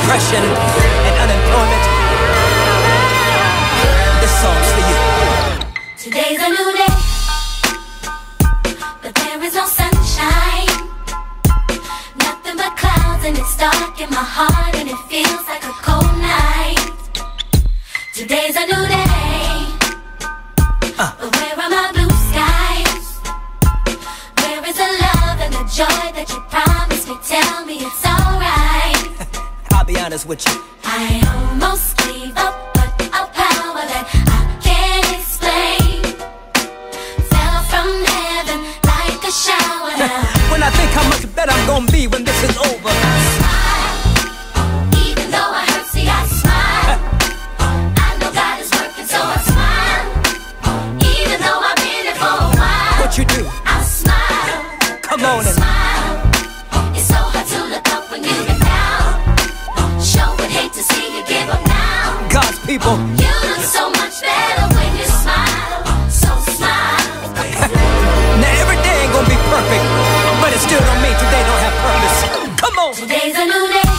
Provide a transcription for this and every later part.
depression and unemployment, this song's for you. Today's a new day, but there is no sunshine. Nothing but clouds and it's dark in my heart and it feels like a cold night. Today's a new day, but where are my blue skies? Where is the love and the joy that you promised me? Tell me it's alright. I'll be honest with you, I almost gave up, but a power that I can't explain fell from heaven like a shower now. when I think how much better I'm gonna be when this is over, I smile, even though I hurt, see I smile. I know God is working, so I smile. Even though I've been here for a while, what you do? I smile. Come on and Smile. It's so hard to look up when you've been down. Sure would hate to see you give up now. God's people. You look so much better when you smile. So smile. Now every day ain't gonna be perfect, but it still don't mean today don't have purpose. Come on. Today's a new day,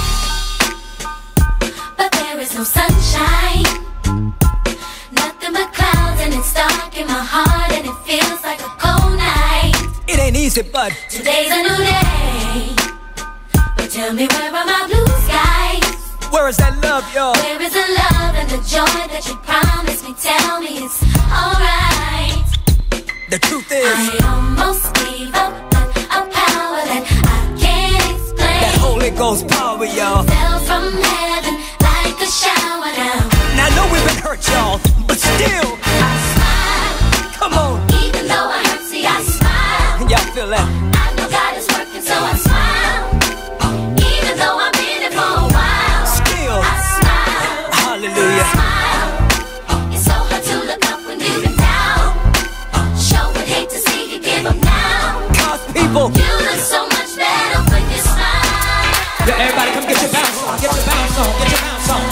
but there is no sunshine. Nothing but clouds and it's dark in my heart and it feels like a cold night. It ain't easy, but Today's a new day, but tell me where are my blue skies? where is that love, y'all? Where is the love and the joy that you promised me? Tell me it's alright. The truth is, I almost gave up, but a power that I can't explain that Holy Ghost power, y'all. fell from heaven like a shower now. Now I know we've been hurt, y'all, but still, I smile, come on. even though I hurt, see I smile. Y'all feel that? I know God is working, so I smile. Even though I've been here for a while, Still, I smile. hallelujah. Smile. It's so hard to look up when you've been down. Sure would hate to see you give up now. God's people. You look so much better when you smile. Yeah, everybody come get your bounce on, get your bounce on, get your bounce on.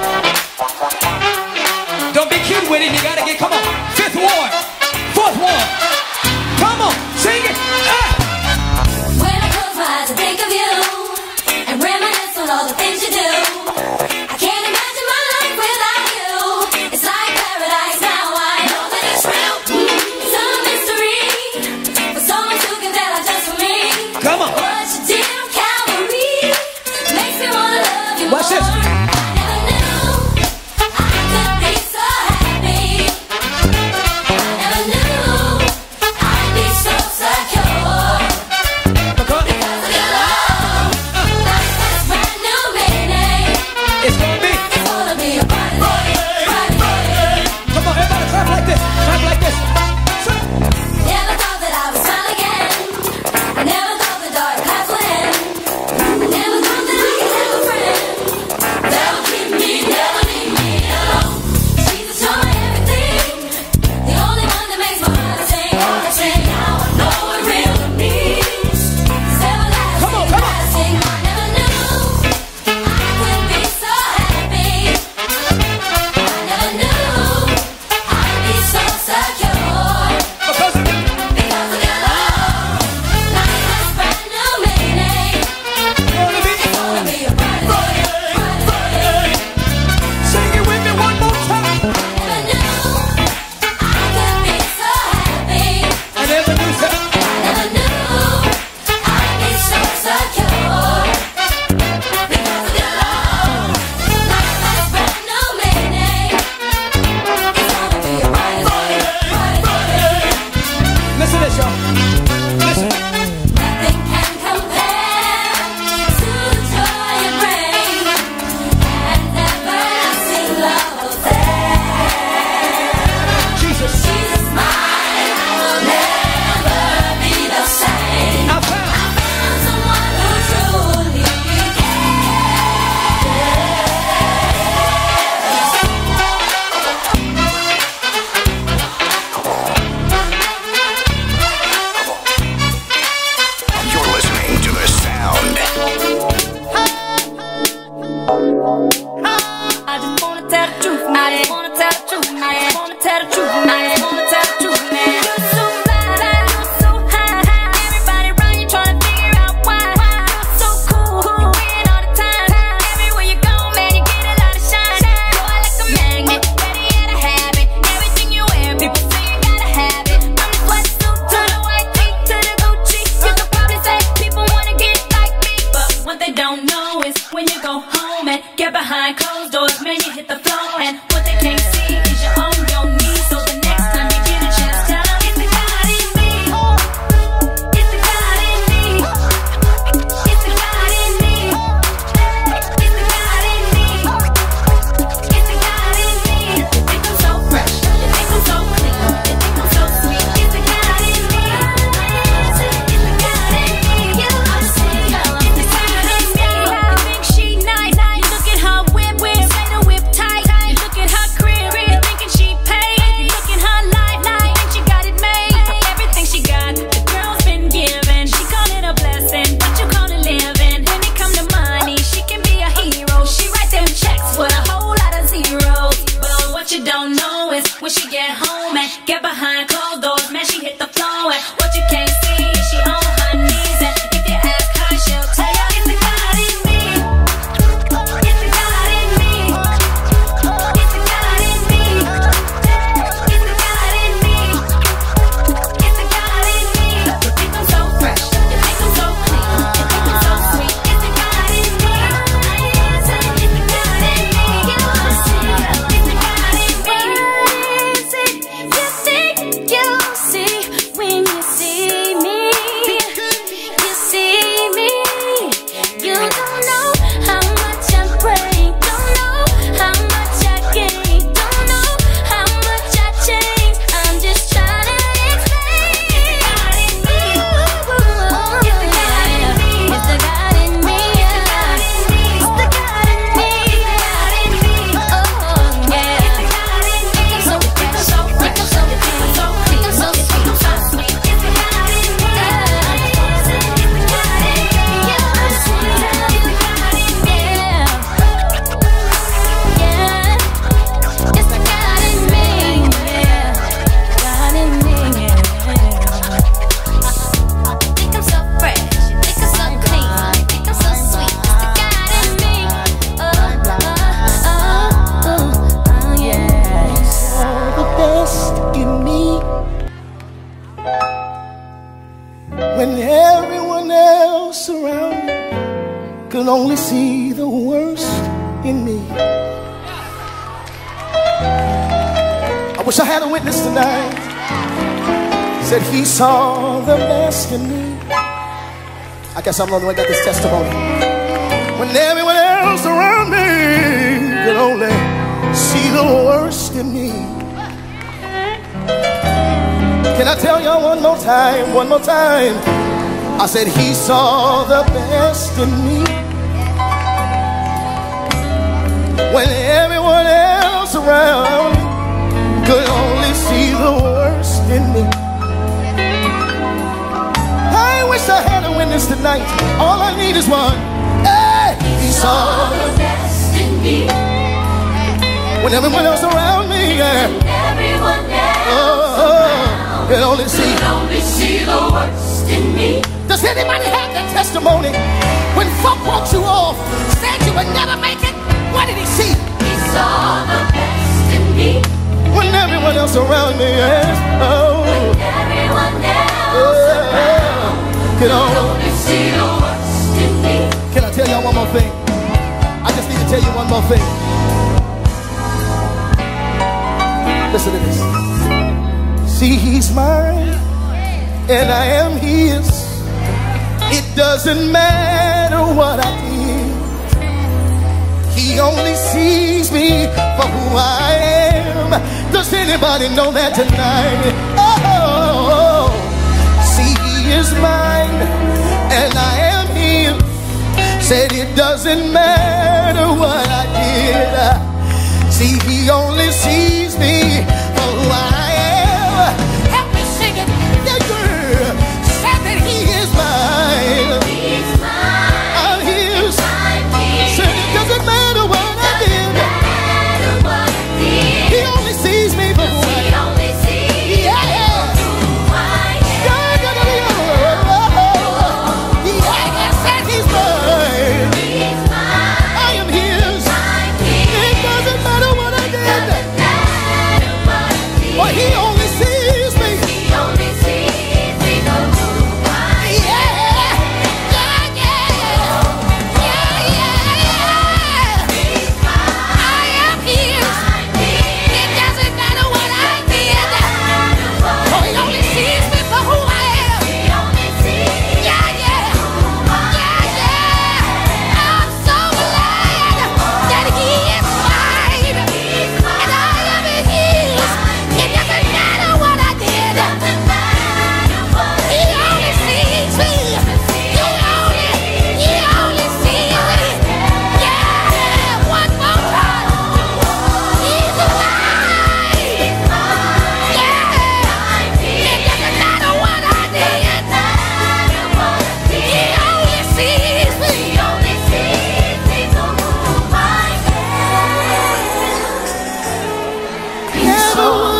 Don't be cute with it, you gotta get, come on. Fifth ward, fourth ward. flow is when she get home and get behind closed doors. Man, she hit the floor and what you can't see is she on her knees. And if you ask her, she'll tell you it's the God in me. It's the God in me. It's the God in me. It's the God in me. It's the God in me. You think I'm so fresh. You think I'm so clean. You think I'm so sweet. It's the God in me. It's the God in me. You wanna see it. It's the God in me. You think you'll see when you see me. You see me. You don't know how much I bring. Don't know how much I gain. Don't know how much I change. I'm just trying to explain. It's the God in me. It's the God in me. It's the God in me. It's the God in me. Oh yeah. It's the God in me. So fresh, so fresh, so clean, so clean, so sweet, so sweet. It's the God in me. It's the God in me. It's the God in me. Yeah. It's the God in me. Yeah. God in me. You think I'm so fresh. You think I'm so clean. You think I'm so sweet. It's the God in me. Yeah. The best in me when everyone else around me could only see the worst in me. I wish I had a witness tonight. Said he saw the best in me. I guess I'm the only one that got this testimony. When everyone else around me could only see the worst in me. Can I tell y'all one more time? One more time. I said he saw the best in me. When everyone else around could only see the worst in me. I wish I had a witness tonight. All I need is one. Hey, he saw the best in me. when everyone else around me, Everyone else can only see. only see the worst in me. Does anybody have that testimony? When folk walked you off, said you would never make it, what did he see? He saw the best in me. When everyone else around me, Everyone else can only. only see the worst in me. Can I tell y'all one more thing? I just need to tell you one more thing. Listen to this. See, he's mine and I am his. It doesn't matter what I did. He only sees me for who I am. Does anybody know that tonight? Oh, see, he is mine and I am his. Said it doesn't matter what I did. See, he only sees me for who I am. Help me sing it. The girl said that he is mine. He's mine. I'm his. I'm his. Said it doesn't matter what I did. Matter what I did. He only sees me for who I He am. only sees Yeah. who I am. Yeah, said he's mine. He's mine. I am his. I'm his. It doesn't matter what I did. Doesn't matter what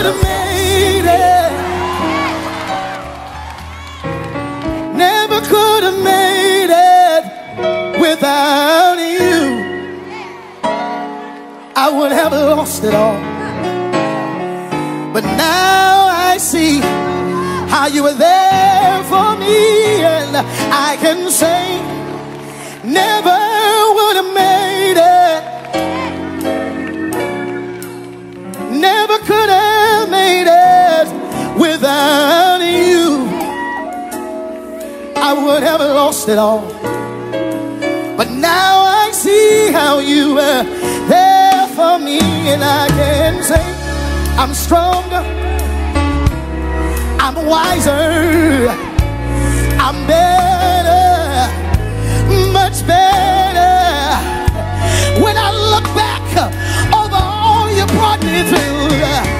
could have made it. Never could have made it without you. I would have lost it all. But now I see how you were there for me, and I can say never would have made it. Never could have made it without you. I would have lost it all. But now I see how you were there for me, and I can say I'm stronger, I'm wiser, I'm better, much better. When I look back over all you brought me through,